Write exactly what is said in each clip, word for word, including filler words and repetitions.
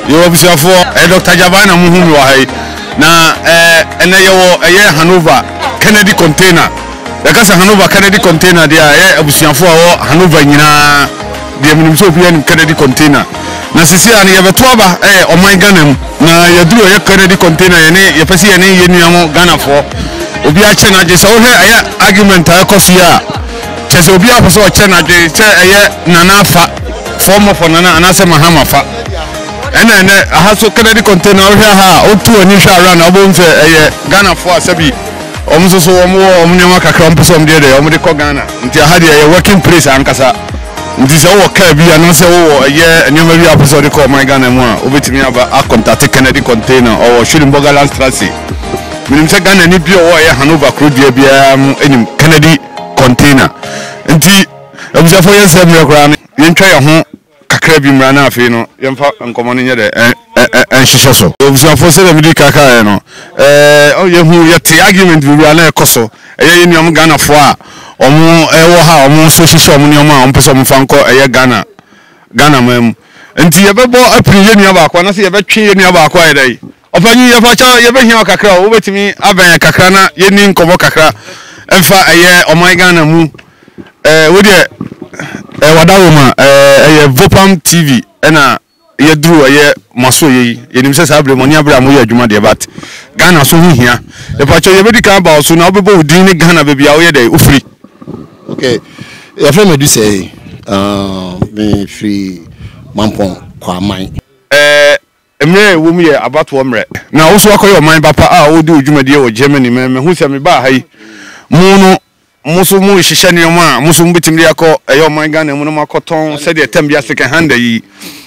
Yo obusiafo eh Doctor Jabana muhumi wa hai na eh ene yewo eh Hannover Kennedy container. Ya kasa Hannover Kennedy container dia eh obusiafo wo Hannover nyina dia minim so bia ni Kennedy container. Na sisi ani ye beto aba eh oman Ghana mu na ye duro ye Kennedy container ye ne ye pese ye ne ye nuamo Ghana fo. Obi a che na je so he eh argument a kosi a chese obi a so che na je che eh nana fa form of nana anase mahama fa. Ene ene ahaso Kennedy container o hia ha otu oni hwa ra na obo nse eye Ghana fo asabi omuso so omo omnyama kakra mpeso omde de omde ko Ghana nti aha de eye working place ankasa nti se wo ka bia no se wo eye nyama bia episode ko my Ghana mu a obetimi aba a contact Kennedy container o Shulimboga Land Strasse minim se Ghana ni bia wo eye Hannover kro dia bia enim Kennedy container nti obuja fo yense mrekra ne yentwa ye ho kakra bi mra na afi no yemfa nkomo ne nyede en hihye so obusuafo se be kaka no eh o ye hu ye te argument bi bia na ekoso eye ni om Ghana fo a omo ewo ha omo so hihye omo ni omo a ompeso omo fanko eye Ghana Ghana mam enti ye bebo apri ye nua ba kwa na se ye betwe ye nua ba kwa ye dai ofanyi ye fa cha ye be hia kakra o betimi aban kakra na ye ni nkomo kakra emfa eye omo Ghana mu eh wo de eh wadawoma eh eh Vopam T V ena ye duru ye maso ye yenim se sabre moni abra mo ye adwuma de bat Ghana so hu hia e pa cho ye bedi kan ba so na obebo din ni Ghana bebia wo ye dey ofri. Okay, your friend me do say uh me free mampon kwa man eh emre wo mu ye abato omre na wo so akoyo man papa a wo di adwuma de wo Germany me me hu se me ba hai mu no musu mu hihye ne mo a musu mbitimri akọ eyo man Ghana mu no makoton se de tem bia second hand yi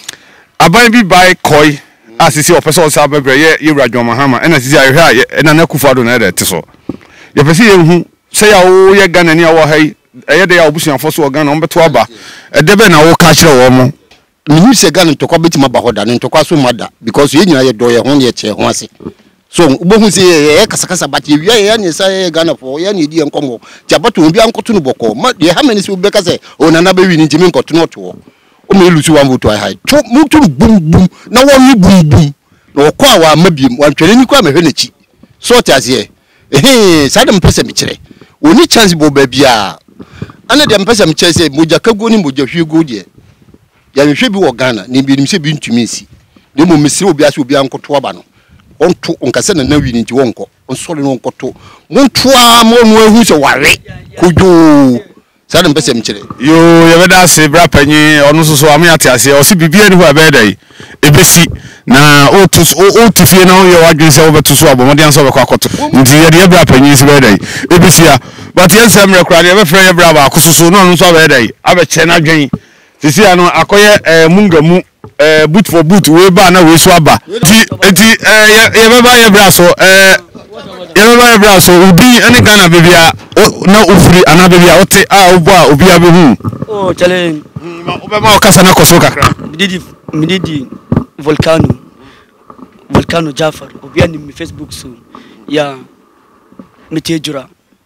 aban bi bai koi asisi opese o sa bebre ye ye radwo mahama ena sisi ahwe a ena na kufado na de teso ye pese ye hu se ya wo ye Ghana ni awo hai eye de ya obusuafo so Ghana on beto aba e de be na wo ka kire wo mo me hu se Ghana ntokwa betima ba hoda ntokwa so mada because ye nyina ye do ye ho ye che ho ase so ubohu se ye kasakasa bati wi ye ne sa ye Ghana fo ye ne di enkomo jabato obi ankoto no boko ma ye ha mani se obi ka se o nana ba wi ni ntimi nkoto no to o me lusu wa moto ai to mutu bum bum na wo ni bum bum na wo kwa wa mabiem wa twere ni kwa mehwe nachi so tiaze eh sa dem pese mi kire oni chance bo ba bia ana dem pese mi kire se moja kago ni moja hwego de ya hwe bi wo Ghana ni bi nim se bi ntumi nsi de mo misiri obi ase obi ankoto aba no onto onkase na na wi ni nti wonko onsole no onkoto montoa mo no ahu se ware kojo sa dem pese mi kire yo ye beda se bra panyi onu so so ame ate ase o si bibia ni ho abeda yi ebesi na o tu o tifie na o ye wadwen se wo betu so abomodian so be kwa koto nti ye de bra panyi se beda yi ebesi a but ye se mre kra de be frɛ ye bra ba kososo no no so abeda yi abeche na dwen sisi ano akoye mungamu eh boot for boot we ba na we so aba ti ti eh ye be ba ye bra so eh ye be ba ye bra so ubi ene Ghana bebia na ofuri ana bebia ote a obo a obi a be hu oh challenge obe ma okasa na koso kakra mididi mididi volcano volcano Jafar obi ani mi Facebook so ya mitejura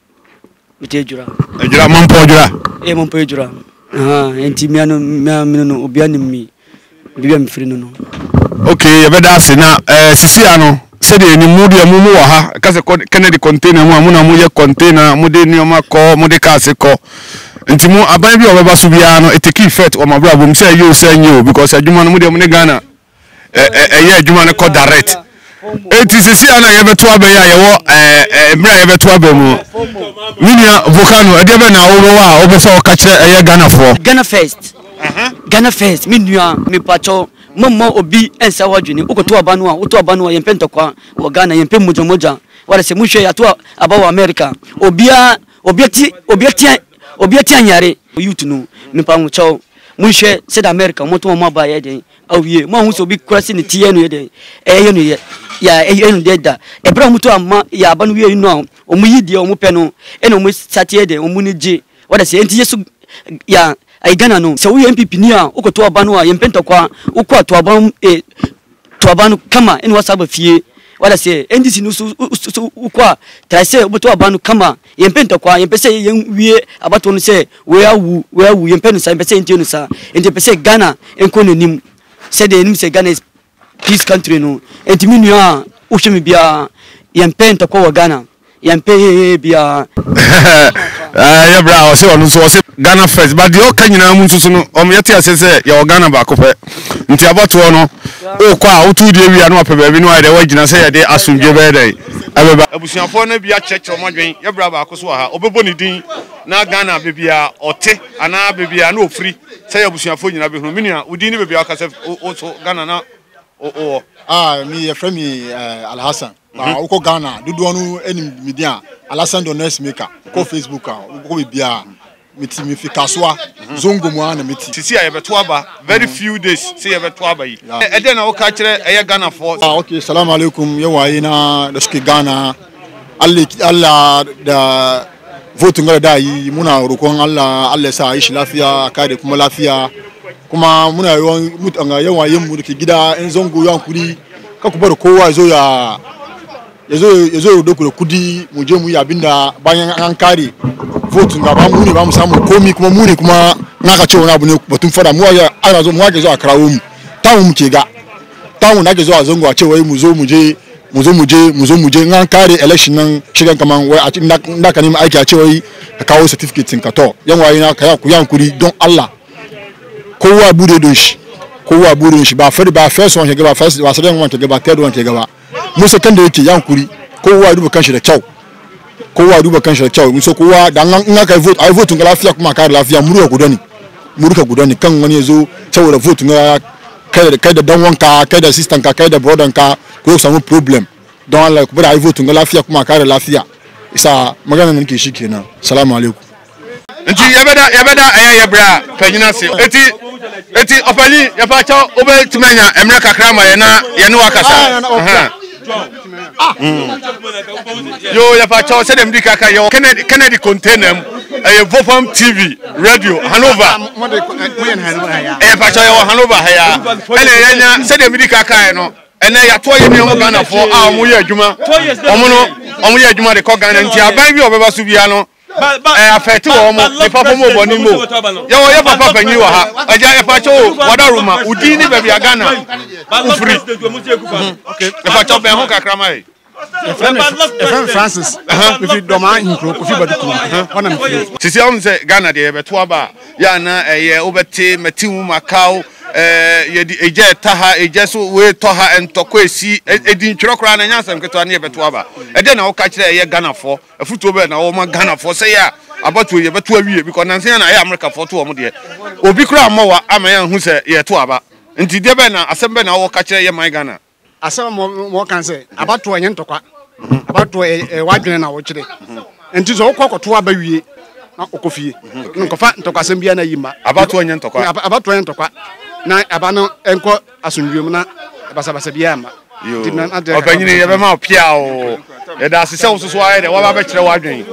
mitejura ejura mampo jura e mampo ejura ah enti mi ano mi no obi ani mi bibia mi free no no okay ye beda se na eh sisi ano se de ni mu de mu mu wa ha ka se Kennedy container mu amuna mu ye container mu de ni o makọ mu de ka se ko nti mu aban bi obeba so bia no eteki effect o mabra bom se yo se nyo because adwuma no mu de mu ne Ghana eh eh ye adwuma no ko direct enti sisi ana ye beto aba ya ye wo eh mra ye beto aba mu minia volcano e de be na wo wa obesa o ka kire eh Ghana fo Ghana first Ghana first minua me pacho mama obi ensa wadwini ukoto aba no a uto aba no a yempe ntokwa wo Ghana yempe mojo moja wala se muhwe ya to aba wa America obia obiati obiati obiati anyare youth no me pa mucho muhwe se da America moto mo aba ye den awie mo hu so obi krasi ne tie no ye den eh ye no ye ya eh ye no de da e bra muto ama ya aba no wie no o mu yidie o mu pe no e no mu satie de o mu ni je wala se enti yesu ya ai Ghana no se wo M P P ni a ukoto aba no a yempe ntokwa ukwa to aba e to aba no kama eni wasaba fie wala se N D C no so ukwa trase uboto aba no kama yempe ntokwa yempe se wie abato no se we awu we awu yempe no sa yempe se enti no sa enti yempe se Ghana enko no nim se de nim se Ghana is peace country no enti me nua wo hwe me bia yempe ntokwa wa Ghana yempe bia ah ya bra o se onu so o se Ghana first but the oka nyina mu nsusu no o yete asese ya Ghana ba ko pe nti aboto no o kwa o tu de wi anu ape ba bi no ai de wagina se ya de asumdwe be dai abeba abusuafo na bia cheche omodwen ya bra ba ko so ha obebo ni din na Ghana bebia ote ana bebia na ofri se ya abusuafo nyina be hu menua udin ni bebia aka se o so Ghana na o ah me ye friend me Al Hassan ba uko Ghana dudu onu enim media Al Hassan do next maker ko Facebook ko bebia meti me fika soa zongo mu ana meti sisi ya beto aba very few days see ya beto aba yi e de na wo ka kire eye Ghana for ah okay assalamu alaikum yawaye na da suke Ghana Allah Allah da vote ngara da yi muna rokon Allah Allah ya sa yi shi lafiya kare kuma lafiya kuma muna yawan mutanga yawaye mu da ke gida in zongo yan kudi ka ku bar kowa zo ya yazo yazo doku da kudi mu je mu yi abinda bayan an kare vote nga ba mu ne ba mu samu komi kuma mu ne kuma naka ce wani abu ne batun fara mu ya ana zo mu wage zo a karawo mu tawo mu ke ga tawo na ke zo a zongo a ce wai mu zo mu je mu zo mu je mu zo mu je ngan kare election nan shigan kaman wai a cikin da ka nemi aiki a ce wai ka kawo certificate ka to yan waye na ka ku yankuri don Allah kowa bude don shi kowa bude don shi ba fari ba first one ke ga ba first ba second one ke ga ba third one ke ga ba mu second da yake yankuri kowa duba kanshi da kyau kowa duba kanshi da kyau so kowa dan in aka vote ai vote ga lafiya kuma ka lafiya muruka gudani muruka gudani kan wani yazo saboda vote ga kai da kai da dan wanka kai da sister ka kai da brother ka ko samu problem don Allah ku bada ai vote ga lafiya kuma ka lafiya isa magana nan ke shikenan assalamu alaikum nti yabeda yabeda ayaya bra fanyina se eti eti opani ya fa cha obe tumenya emre kakra ma ye na ye ne wakasa ah yo ya fa cha se dem di kaka yo Kennedy Kennedy container eh Vofam T V radio Hannover eh fa cha yo Hannover ha ya ene yenya se dem di kaka no ene ya to ye ne o Ghana fo a omo ye adwuma omo no omo ye adwuma de ko Ghana nti aban bi obeba su bia no eh afeti wo mo ni papa mo boni mo ye wo ye papa panyi wo ha aja e fa cho wada ruma udi ni baby Ghana ufri okay e fa cho ben ho kakra mai Efren Francis if you don't mind nkro kofi baduku ona mfi sisi am se Ghana de be to aba ya na eye obeti meti mu Macau eh ye di eje taha eje so we to ha entoko esi edi ntwero kra na nyansam keto na ye beto aba e de na wo ka kire ye Ghana fo afuto be na wo ma Ghana fo se ya abato ye beto awie because nanse na ye America fo to wo mo de obi kra amawa amayan hu se ye to aba nti de be na asem be na wo ka kire ye man Ghana asem mo kan se abato enye ntokwa abato e wadwene na wo kire nti so wo kokoto aba wie na okofie nkofa ntokwa sem bia na yima abato enye ntokwa abato enye ntokwa na abano enko asundwem na basa basa bia ma yo opanyini ye be ma opia o ye da sese wo so aye de wa ba be kire wadwen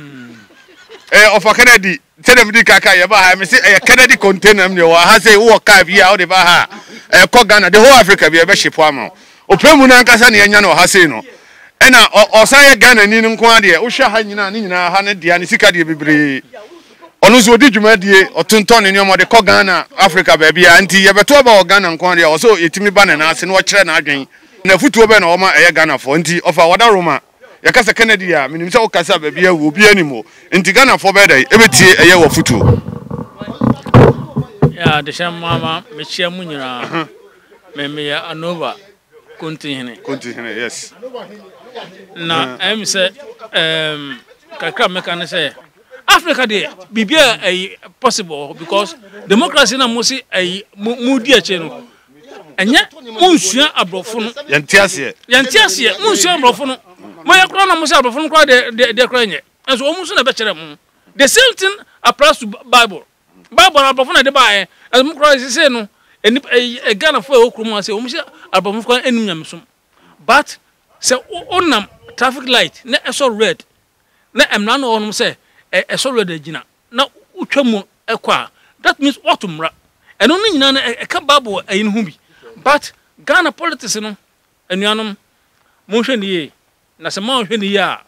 eh ofa Kennedy tedem di kaka ye ba ha me se eh Kennedy container me wa ha say wo ka bia o de ba ha eh ko Ghana the whole Africa bia be shipo ama opemu na nkasa ne nya no ha say no ena osan ye Ghana ni nko ade wo hwa ha nyina ni nyina ha ne dia ne sika de bebre onu so di dwuma die otonton ne nyoma de ko Ghana Africa ba bia anti ye beto ba o Ghana nko ade o so yetimi ba ne na ase no kire na adwen na futuo be na o ma eye Ghana fo nti ofa wada roma ya kasa Kennedy ya minim se o kasa ba bia wo bia ni mo nti Ghana fo be dai ebetie eye wo futuo ya de sham mama me chia mu nyina me me ya Hannover continue continue yes na em se em kakra me kan se Africa dey bibia eh possible because democracy na musi eh mudi ache no enya munsua abrofo no yantiase yantiase munsua abrofo no moya kro na musi abrofo no kro de de kro nye enso o musu na be kire mu the same thing applies to Bible Bible abrofo na de ba eh mu kro say no eni e Ghana fo e okrum ase o musi abrofo kro enim nyamsom but say onam traffic light na eso red na emna no onum say e so red agina na utwamu ekwa that means what umra eno ni nyina na e ka Bible ayin hu bi but Ghana politics no enuanom mo hwe ni ye na se ma hwe ni ya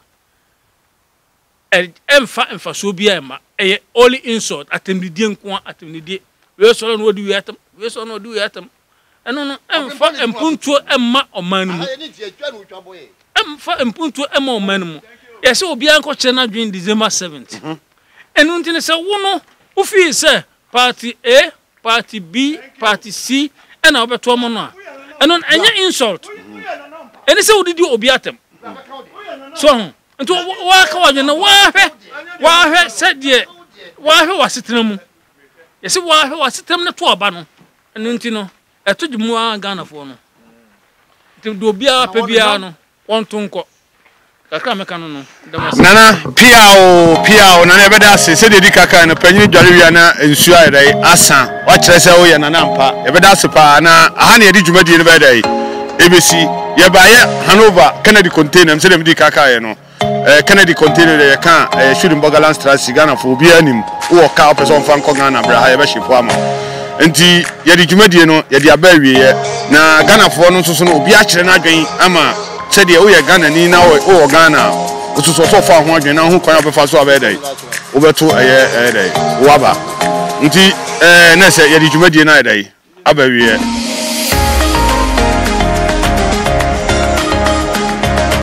e emfa emfa so bia ma e only insult atemdidie nko atemdidie we so no odi wiatam we so no odi wiatam ɛno no ɛmfa mpuntuo ɛmma ɔman mu ɛmfa mpuntuo ɛmma ɔman mu yɛsɛ obiara nkɔkyerɛ no adwene December seventh ɛno nti ne sɛ wo no wofii sɛ party A party B party C ɛna wobɛtoa mo no a ɛno ɛnyɛ insult ɛne sɛ wodidi obi atem so ho nti waka wadwene no wahwɛ wahwɛ sɛdeɛ wahwɛ wasetena mu yɛsɛ wahwɛ wasetena mu no to aba no ɛno nti no ɛto gye mu a Ghanafoɔ no nti do obiara pɛ biara no wɔnto nkɔ kakra meka no no nana piao piao nana ebeda ase se dedi kaka na panyin dware wia na nsu ayedai asa wa kyerɛ sɛ wo yɛ nana ampa ebeda ase pa na aha na yedi dwumadi ne bɛdai ebesi ye baayɛ Hanover Kennedy container mse dem di kaka yɛ no eh Kennedy container de ka eh shooting Bogaland Strategy Ghana for obi anim wo ka person fan ko Ghana bra ha ye bɛ hyepo ama nti yedi dwumadi no yedi aba wiye na Ghanafoɔ no nso so no obi a kyerɛ na adwen ama said you are Ghana ni na o Ghana o so so fa ho adwen na ho kwan obefa so abedai obeto eye eh dai waba nti eh na se ye di dwumadie na dai abawie